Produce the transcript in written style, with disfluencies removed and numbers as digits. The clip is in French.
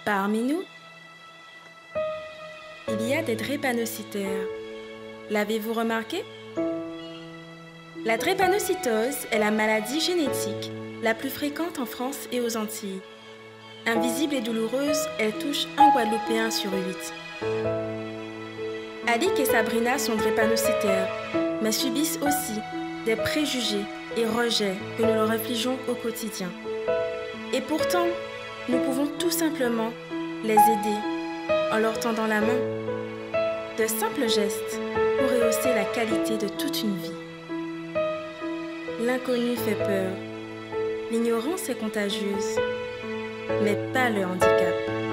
Parmi nous, il y a des drépanocytaires. L'avez-vous remarqué? La drépanocytose est la maladie génétique la plus fréquente en France et aux Antilles. Invisible et douloureuse, elle touche un Guadeloupéen sur 8. Alix et Sabrina sont drépanocytaires, mais subissent aussi des préjugés et rejets que nous leur infligeons au quotidien. Et pourtant, nous pouvons tout simplement les aider en leur tendant la main. De simples gestes pour rehausser la qualité de toute une vie. L'inconnu fait peur, l'ignorance est contagieuse, mais pas le handicap.